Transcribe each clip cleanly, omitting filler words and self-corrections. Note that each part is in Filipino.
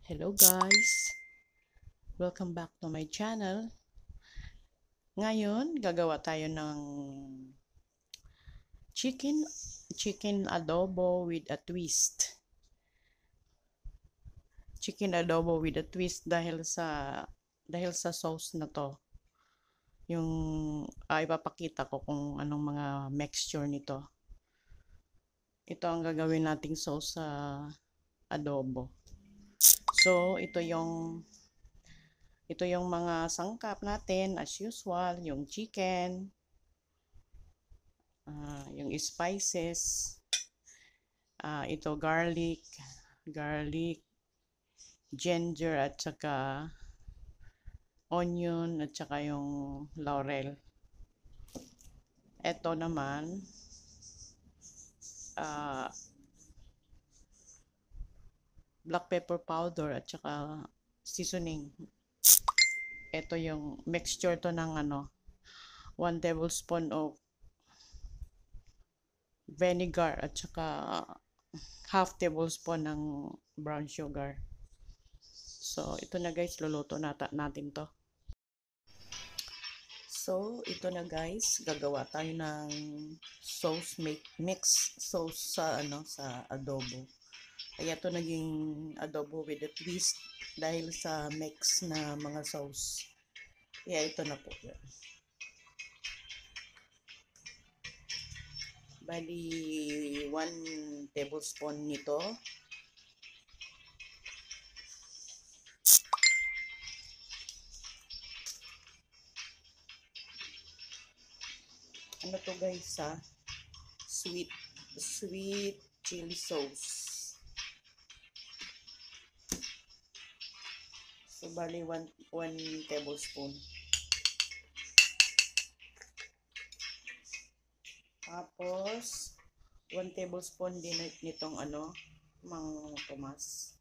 Hello guys! Welcome back to my channel. Ngayon, gagawa tayo ng chicken adobo with a twist. Chicken adobo with a twist dahil sa sauce na to. Yung ipapakita ko kung anong mga mixture nito. Ito ang gagawin nating sauce sa adobo. So, ito yung mga sangkap natin as usual, yung chicken, yung spices, ito garlic, ginger at saka onion at saka yung laurel. Ito naman black pepper powder at saka seasoning. Ito yung mixture to ng 1 tablespoon of vinegar at saka half tablespoon ng brown sugar. So, ito na guys, luluto natin to. So, ito na guys, gagawa tayo ng sauce mix sauce sa sa adobo. Kaya ito naging adobo with a twist dahil sa mix na mga sauce. Kaya ito na po. Bali 1 tablespoon nito. Ano to guys sweet chili sauce. So bali 1 tablespoon. Tapos 1 tablespoon din nitong mang tomas.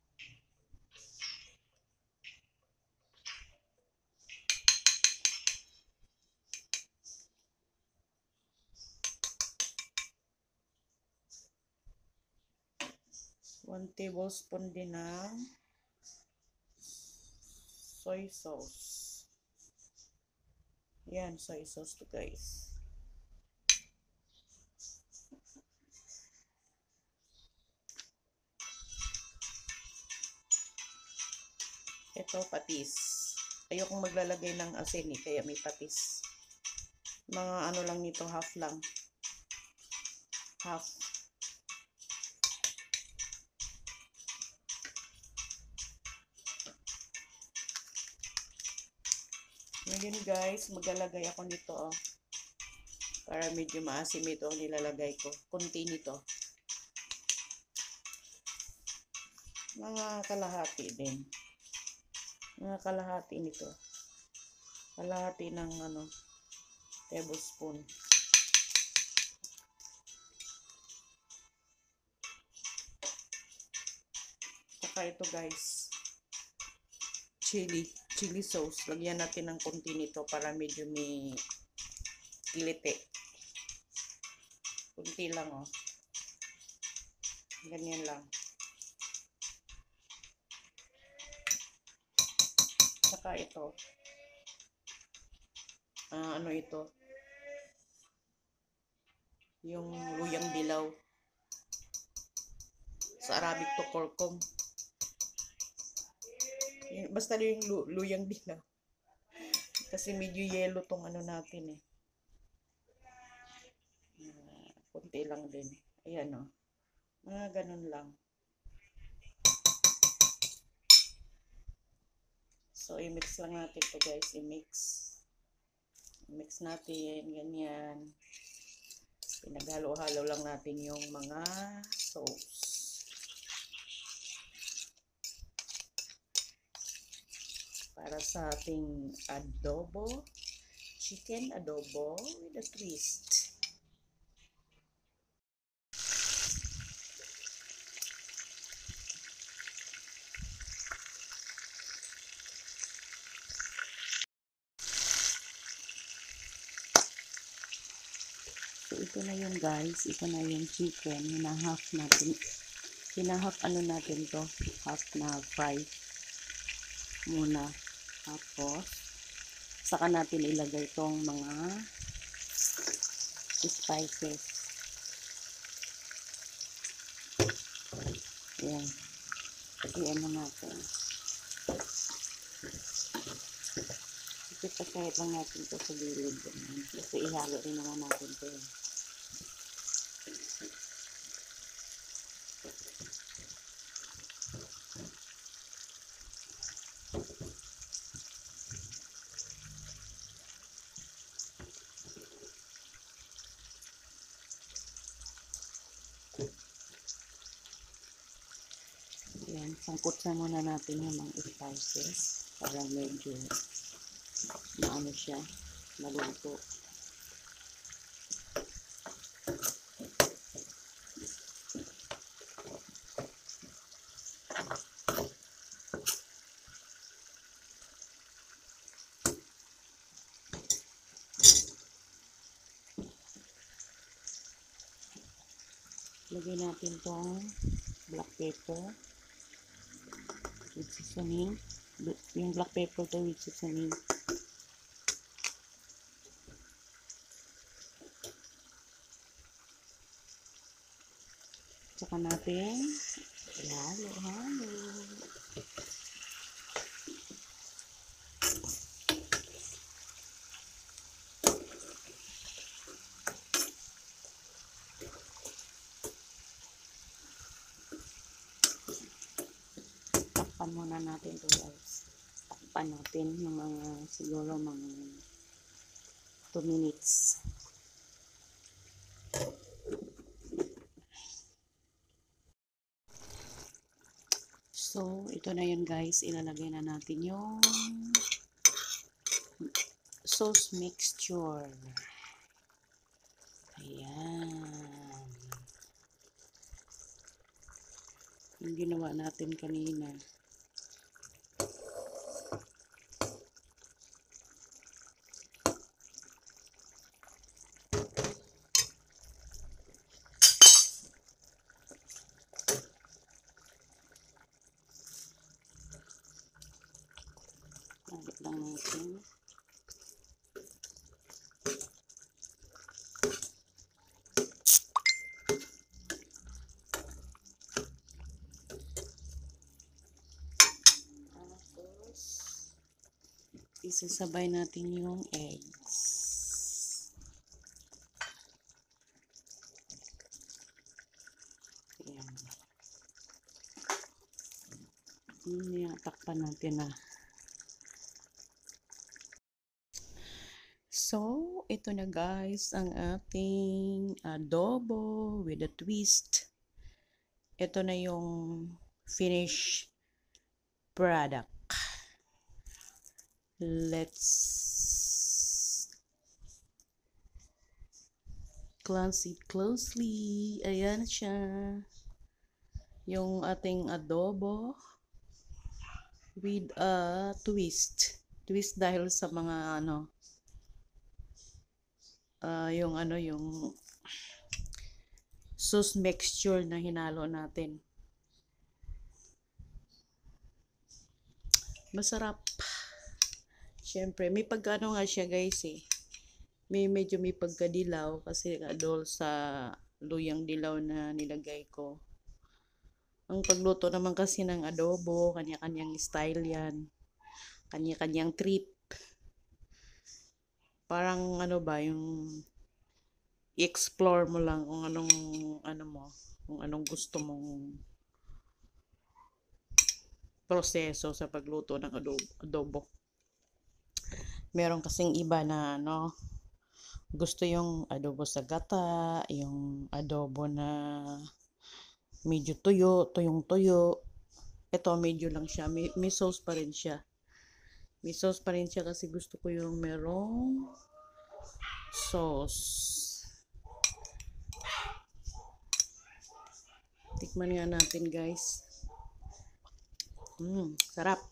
One tablespoon din ng soy sauce. Yan, soy sauce to guys. Ito, patis. Ayokong maglalagay ng asin kaya may patis. Mga lang nito, half lang. Half. Ngayon guys, maglalagay ako nito para medyo maasim ito ang nilalagay ko. Kunti nito. Mga kalahati din. Mga kalahati nito. Kalahati ng tablespoon. Saka ito guys, chili sauce. Lagyan natin ng konti nito para medyo may kilite. Kunti lang ganyan lang. Saka ito ito yung luyang dilaw, sa Arabic to kurkum. Basta yung luyang dilaw kasi medyo yellow tong natin kunti lang din. Ayan mga ganun lang. So i-mix lang natin to guys, i-mix natin ganyan. Pinaghalo-halo lang natin yung mga sauce para sa ating adobo, chicken adobo with a twist. So ito na yung guys, ito na yung chicken, hinahap natin to, half na fry. muna. Tapos, saka natin ilagay itong mga spices. Ayan. I-ano natin. Ipapasahit lang natin ito sa gilid. Kasi ihalo rin naman natin ito. Ayan, sangkot na muna natin yung mga spices para medyo maano siya, maluto. Lagay natin tong black pepper with seasoning. Yung black pepper to with seasoning. Saka natin halo-halo. Takpan muna natin ito guys. Takpan natin ng mga siguro mga 2 minutes. So, ito na yun guys. Ilalagay na natin yung sauce mixture. Ayan. Yung ginawa natin kanina. Lagay lang natin. Isasabay natin yung eggs. Ayan. Takpan natin na. So, ito na guys ang ating adobo with a twist. Ito na yung finished product. Let's glance it closely. Ayan siya. Yung ating adobo with a twist. Twist dahil sa mga yung sauce mixture na hinalo natin. Masarap. Siyempre, may pagkano nga siya guys eh. Medyo may pagkadilaw kasi adol sa luyang dilaw na nilagay ko. Ang pagluto naman kasi ng adobo, kanya-kanyang style yan. Kanya-kanyang trip. Parang yung i-explore mo lang kung anong gusto mong proseso sa pagluto ng adobo. Meron kasing iba na gusto yung adobo sa gata, yung adobo na medyo tuyong-tuyo. Ito medyo lang siya, may sauce pa rin siya. May sauce pa rin siya kasi gusto ko yung merong sauce. Tikman nga natin guys. Sarap.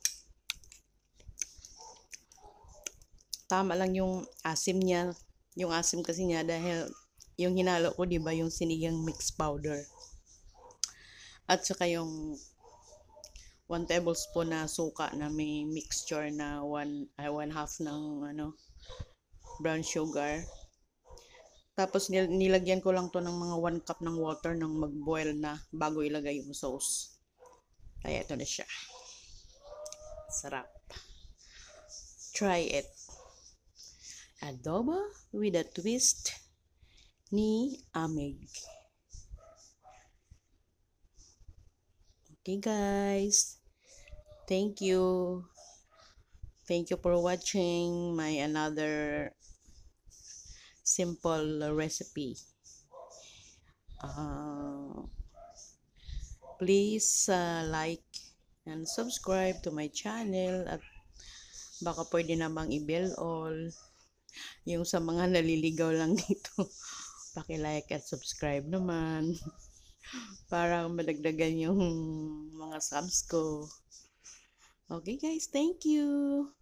Tama lang yung asim niya. Yung asim kasi niya dahil yung hinalo ko, diba, yung sinigang mix powder. At saka yung 1 tablespoon na suka na may mixture na 1/2 ng brown sugar. Tapos nilagyan ko lang to ng mga 1 cup ng water nang mag-boil na bago ilagay yung sauce. Kaya ito na siya. Sarap. Try it. Adobo with a twist ni Amig. Okay guys. Thank you. Thank you for watching my another simple recipe. Please like and subscribe to my channel at baka pwede namang i-bell all. Yung sa mga naliligaw lang dito, paki-like at subscribe naman para madagdagan yung mga subs ko. Okay guys, thank you.